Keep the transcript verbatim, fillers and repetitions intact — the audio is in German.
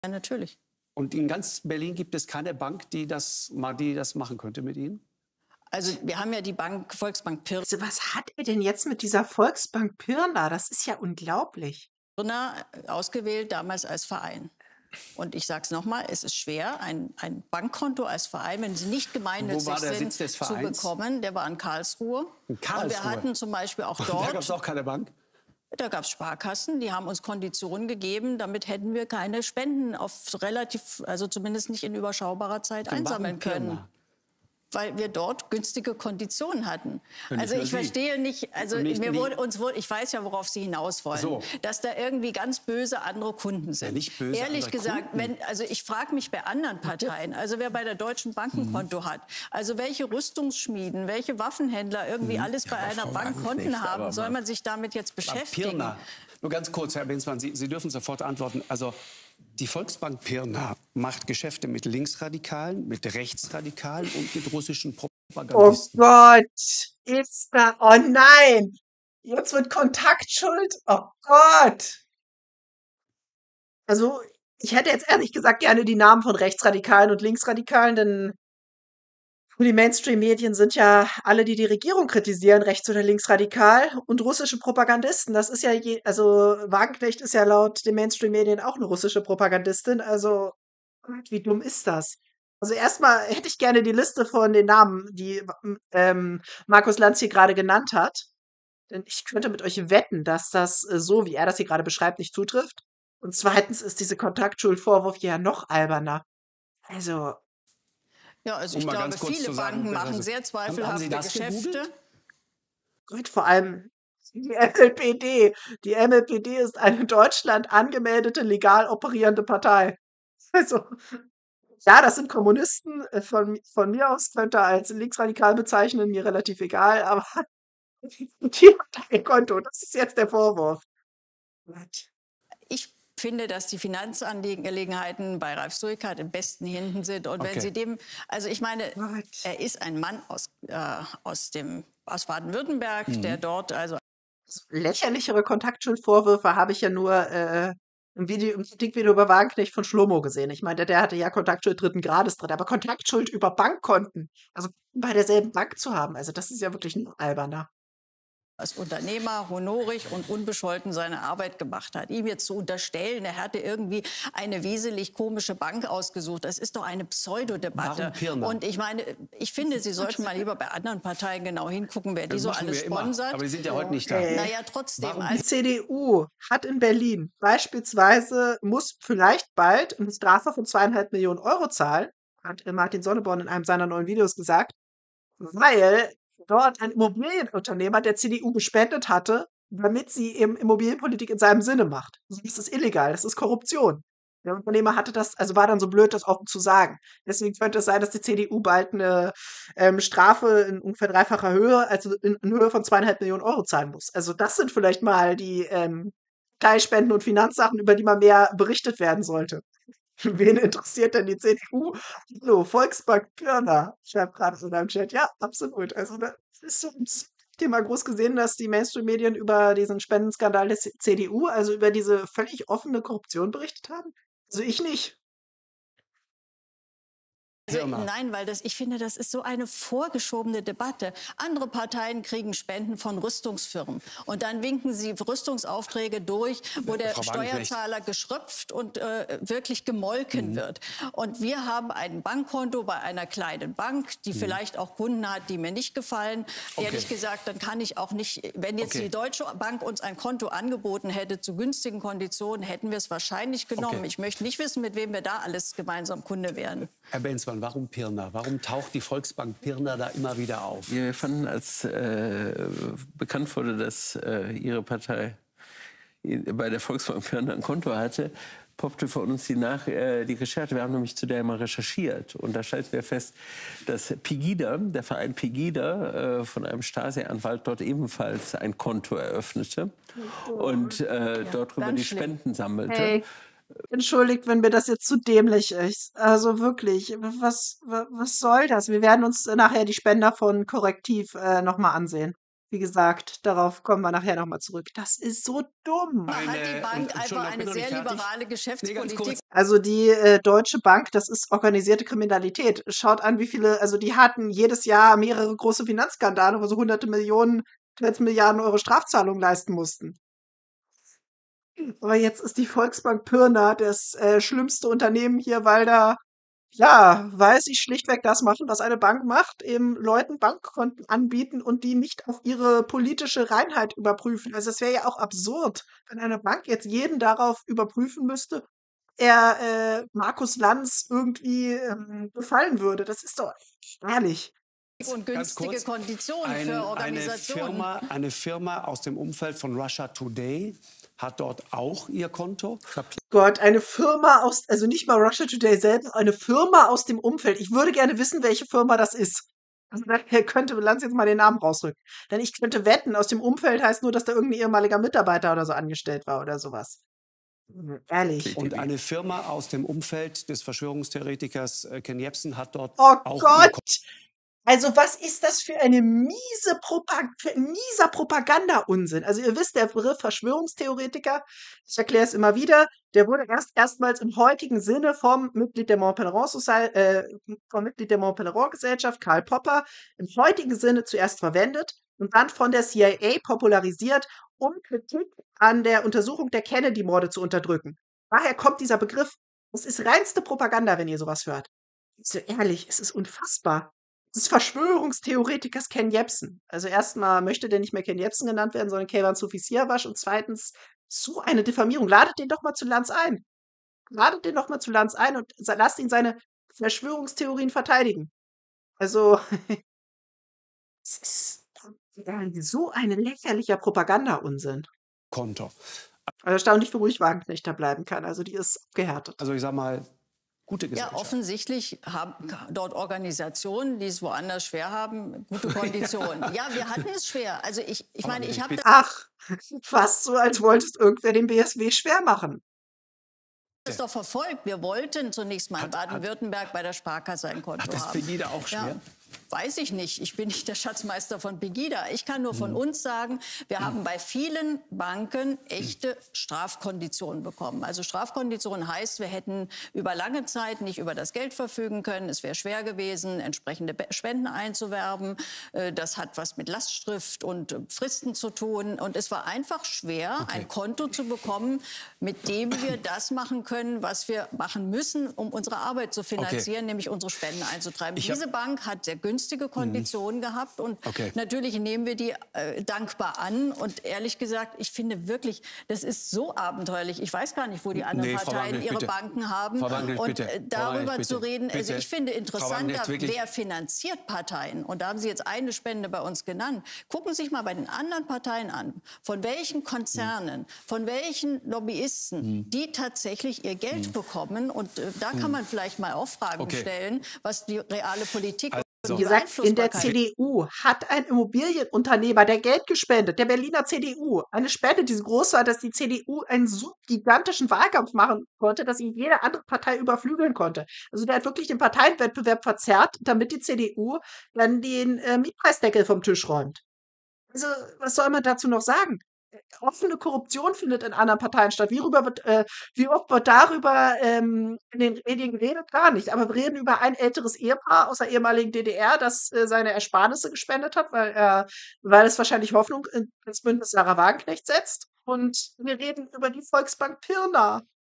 Ja, natürlich. Und in ganz Berlin gibt es keine Bank, die das, mal, die das machen könnte mit Ihnen? Also wir haben ja die Bank, Volksbank Pirna Also was hat er denn jetzt mit dieser Volksbank Pirna? Das ist ja unglaublich. ausgewählt, damals als Verein. Und ich sage es nochmal, es ist schwer, ein, ein Bankkonto als Verein, wenn Sie nicht gemeinnützig Wo war der sind, Sitz des zu Vereins? bekommen. Der war in Karlsruhe. In Karlsruhe? Und wir hatten zum Beispiel auch Da dort, gab es auch keine Bank? da gab es Sparkassen, die haben uns Konditionen gegeben, damit hätten wir keine Spenden auf relativ, also zumindest nicht in überschaubarer Zeit Dann einsammeln warum können. Pirna? Weil wir dort günstige Konditionen hatten. Ja, nicht also nur ich Sie. verstehe nicht, also Und nicht- mir nicht- wurde, uns wurde, ich weiß ja, worauf Sie hinaus wollen, So. dass da irgendwie ganz böse andere Kunden sind. Ja, nicht böse Ehrlich andere gesagt, Kunden. wenn, also ich frage mich bei anderen Parteien, also wer bei der Deutschen Bank ein Konto hat, also welche Rüstungsschmieden, welche Waffenhändler irgendwie alles bei einer Frau Bank Wagenknecht, Konten aber haben, soll mal- man sich damit jetzt beschäftigen? Pirna. Nur ganz kurz, Herr Bensmann, Sie, Sie dürfen sofort antworten. Also die Volksbank Pirna macht Geschäfte mit Linksradikalen, mit Rechtsradikalen und mit russischen Oh Propagandisten. Gott, ist da, oh nein, jetzt wird Kontaktschuld, oh Gott. Also, ich hätte jetzt ehrlich gesagt gerne die Namen von Rechtsradikalen und Linksradikalen, denn die Mainstream-Medien sind ja alle, die die Regierung kritisieren, rechts- oder linksradikal und russische Propagandisten. Das ist ja, je, also Wagenknecht ist ja laut den Mainstream-Medien auch eine russische Propagandistin. Also, Gott, wie dumm ist das? Also erstmal hätte ich gerne die Liste von den Namen, die ähm, Markus Lanz hier gerade genannt hat. Denn ich könnte mit euch wetten, dass das äh, so, wie er das hier gerade beschreibt, nicht zutrifft. Und zweitens ist diese Kontaktschuldvorwurf ja noch alberner. Also, Ja, also Um ich mal glaube, ganz kurz viele zu sagen, Banken wer machen das- sehr Haben- haben Sie zweifelhafte das Geschäfte. gegoogelt? Gott, vor allem die M L P D. Die M L P D ist eine in Deutschland angemeldete, legal operierende Partei. Also, ja, das sind Kommunisten. äh, Von, von mir aus könnte er als linksradikal bezeichnen, mir relativ egal, aber die Parteikonto, das ist jetzt der Vorwurf. Gott. Ich finde, dass die Finanzangelegenheiten bei Ralf Suikat im besten Händen sind. Und wenn Okay. Sie dem, also ich meine, Gott. er ist ein Mann aus, äh, aus, dem, aus Baden-Württemberg, Mhm. der dort also Lächerlichere Kontaktschuldvorwürfe habe ich ja nur äh, im Video, im Kritikvideo über Wagenknecht von Schlomo gesehen. Ich meine, der hatte ja Kontaktschuld dritten Grades drin, aber Kontaktschuld über Bankkonten, also bei derselben Bank zu haben, also das ist ja wirklich noch alberner. als Unternehmer honorig und unbescholten seine Arbeit gemacht hat. Ihm jetzt zu unterstellen, er hätte irgendwie eine wesentlich komische Bank ausgesucht, das ist doch eine Pseudodebatte. Warum Pirna? Und ich meine, ich finde, Sie sollten mal lieber bei anderen Parteien genau hingucken, wer die Das so machen alles wir immer. sponsert. Aber die sind ja heute nicht da. Okay. Naja, trotzdem. Warum Also Die C D U hat in Berlin beispielsweise, muss vielleicht bald eine Strafe von zweieinhalb Millionen Euro zahlen, hat äh, Martin Sonneborn in einem seiner neuen Videos gesagt, weil dort ein Immobilienunternehmer der C D U gespendet hatte, damit sie eben Immobilienpolitik in seinem Sinne macht. Also das ist illegal, das ist Korruption. Der Unternehmer hatte das, also war dann so blöd, das offen zu sagen. Deswegen könnte es sein, dass die C D U bald eine ähm, Strafe in ungefähr dreifacher Höhe, also in, in Höhe von zweieinhalb Millionen Euro zahlen muss. Also das sind vielleicht mal die ähm, Teilspenden und Finanzsachen, über die mal mehr berichtet werden sollte. Wen interessiert denn die C D U? So, Volksbank Pirna, schreibt gerade so in deinem Chat. Ja, absolut. Also das ist so ein Thema groß gesehen, dass die Mainstream-Medien über diesen Spendenskandal der C D U, also über diese völlig offene Korruption berichtet haben. Also ich nicht. Also, Pirna. nein, weil das, ich finde, das ist so eine vorgeschobene Debatte. Andere Parteien kriegen Spenden von Rüstungsfirmen. Und dann winken sie Rüstungsaufträge durch, wo der Frau Wagenknecht. Steuerzahler geschröpft und äh, wirklich gemolken wird. Und wir haben ein Bankkonto bei einer kleinen Bank, die vielleicht auch Kunden hat, die mir nicht gefallen. Okay. Ehrlich gesagt, dann kann ich auch nicht, wenn jetzt Okay. die Deutsche Bank uns ein Konto angeboten hätte zu günstigen Konditionen, hätten wir es wahrscheinlich genommen. Okay. Ich möchte nicht wissen, mit wem wir da alles gemeinsam Kunde wären. Herr Bensmann, warum Pirna? Warum taucht die Volksbank Pirna da immer wieder auf? Wir fanden, als äh, bekannt wurde, dass äh, Ihre Partei bei der Volksbank Pirna ein Konto hatte, poppte von uns die, nach, äh, die Recherche. Wir haben nämlich zu der mal recherchiert. Und da stellten wir fest, dass Pegida, der Verein Pegida, äh, von einem Stasi-Anwalt dort ebenfalls ein Konto eröffnete und äh, dort drüber ganz die schlimm. Spenden sammelte. Hey, entschuldigt, wenn mir das jetzt zu dämlich ist. Also wirklich, was, wa- was soll das? Wir werden uns nachher die Spender von Korrektiv äh, nochmal ansehen. Wie gesagt, darauf kommen wir nachher noch mal zurück. Das ist so dumm. Da hat die Eine- Bank und- einfach Entschuldigung, ich eine bin noch nicht sehr fertig. liberale Nee, ganz Geschäftspolitik. kurz. Also die äh, Deutsche Bank, das ist organisierte Kriminalität. Schaut an, wie viele, also die hatten jedes Jahr mehrere große Finanzskandale, wo sie hunderte Millionen, teils Milliarden Euro Strafzahlungen leisten mussten. Aber jetzt ist die Volksbank Pirna das äh, schlimmste Unternehmen hier, weil da, ja, weil sie schlichtweg das machen, was eine Bank macht, eben Leuten Bankkonten anbieten und die nicht auf ihre politische Reinheit überprüfen. Also es wäre ja auch absurd, wenn eine Bank jetzt jeden darauf überprüfen müsste, er äh, Markus Lanz irgendwie ähm, gefallen würde. Das ist doch ehrlich. Und Ganz günstige kurz. Konditionen Ein, für eine, Organisationen. Firma, eine Firma aus dem Umfeld von Russia Today hat dort auch ihr Konto. Gott, eine Firma aus, also nicht mal Russia Today selbst, eine Firma aus dem Umfeld. Ich würde gerne wissen, welche Firma das ist. Also da könnte Lanz jetzt mal den Namen rausrücken. Denn ich könnte wetten, aus dem Umfeld heißt nur, dass da irgendein ehemaliger Mitarbeiter oder so angestellt war oder sowas. Ehrlich. Und eine Firma aus dem Umfeld des Verschwörungstheoretikers äh, Ken Jebsen hat dort Oh auch ihr Gott! Konto. Also was ist das für eine miese Propag für ein mieser Propaganda-Unsinn? Also ihr wisst, der Begriff Verschwörungstheoretiker, ich erkläre es immer wieder, der wurde erst erstmals im heutigen Sinne vom Mitglied der Mont Pelerin Soci- äh, vom Mitglied der Mont Pelerin Gesellschaft, Karl Popper, im heutigen Sinne zuerst verwendet und dann von der C I A popularisiert, um Kritik an der Untersuchung der Kennedy-Morde zu unterdrücken. Daher kommt dieser Begriff. Das ist reinste Propaganda, wenn ihr sowas hört. So ehrlich, es ist unfassbar. Des Verschwörungstheoretikers Ken Jebsen. Also erstmal möchte der nicht mehr Ken Jebsen genannt werden, sondern Keyvan Sofisiavasch. Und zweitens, so eine Diffamierung. Ladet den doch mal zu Lanz ein. Ladet den doch mal zu Lanz ein und sa- lasst ihn seine Verschwörungstheorien verteidigen. Also, es ist so ein lächerlicher Propaganda-Unsinn. Konto. Also erstaunlich, wie ruhig Wagenknecht da bleiben kann. Also die ist abgehärtet. Also ich sag mal, gute Ja, Gesellschaft. offensichtlich haben dort Organisationen, die es woanders schwer haben, gute Konditionen. Ja, wir hatten es schwer. Also ich, ich Aber meine, ich nicht habe bitte. Ach, fast so, als wolltest irgendwer dem B S W schwer machen. das doch verfolgt. Wir wollten zunächst mal in Hat- hat- Baden-Württemberg bei der Sparkasse ein Konto Hat das haben. Pegida auch schwer? Ja, weiß ich nicht. Ich bin nicht der Schatzmeister von Pegida. Ich kann nur Mhm. von uns sagen, wir haben bei vielen Banken echte Strafkonditionen bekommen. Also Strafkonditionen heißt, wir hätten über lange Zeit nicht über das Geld verfügen können. Es wäre schwer gewesen, entsprechende Be- Spenden einzuwerben. Äh, Das hat was mit Lastschrift und äh, Fristen zu tun. Und es war einfach schwer, ein Konto zu bekommen, mit dem wir das machen können, was wir machen müssen, um unsere Arbeit zu finanzieren, nämlich unsere Spenden einzutreiben. Ich hab- Diese Bank hat sehr günstige Konditionen gehabt und Okay. natürlich nehmen wir die äh, dankbar an. Und ehrlich gesagt, ich finde wirklich, das ist so abenteuerlich. Ich weiß gar nicht, wo die anderen Nee, Frau Parteien Wagenknecht, ihre bitte. Banken haben. Frau Wagenknecht, und bitte. äh, Frau darüber Wagenknecht, zu bitte. reden, also Bitte. ich finde Frau interessanter, Wagenknecht, wirklich. wer finanziert Parteien. Und da haben Sie jetzt eine Spende bei uns genannt. Gucken Sie sich mal bei den anderen Parteien an, von welchen Konzernen, von welchen Lobbyisten, die tatsächlich ihr Geld bekommen. Und äh, da kann man vielleicht mal auch Fragen Okay. stellen, was die reale Politik Also- und Wie die gesagt, in der Beeinflussbarkeit C D U hat ein Immobilienunternehmer, der Geld gespendet, der Berliner C D U, eine Spende, die so groß war, dass die C D U einen so gigantischen Wahlkampf machen konnte, dass ihn jede andere Partei überflügeln konnte. Also der hat wirklich den Parteienwettbewerb verzerrt, damit die C D U dann den äh, Mietpreisdeckel vom Tisch räumt. Also, was soll man dazu noch sagen? Äh, Offene Korruption findet in anderen Parteien statt. Wie, rüber wird, äh, wie oft wird darüber ähm, in den Medien geredet? Gar nicht. Aber wir reden über ein älteres Ehepaar aus der ehemaligen D D R, das äh, seine Ersparnisse gespendet hat, weil, er, weil es wahrscheinlich Hoffnung in- ins Bündnis Sarah Wagenknecht setzt. Und wir reden über die Volksbank Pirna.